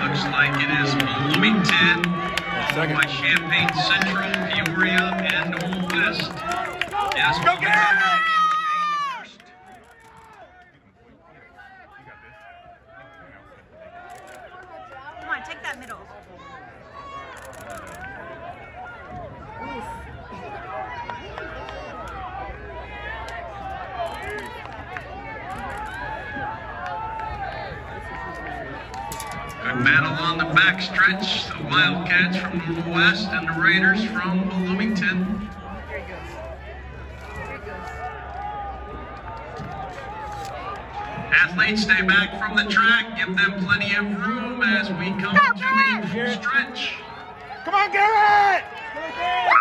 Looks like it is Bloomington, followed by Champaign Central, Peoria, and Old West. Yes, go Garrett! Come on, take that middle. Good battle on the backstretch. The Wildcats from Old West and the Raiders from Bloomington. Athletes, stay back from the track. Give them plenty of room as we come to a full stretch. Come on, Garrett!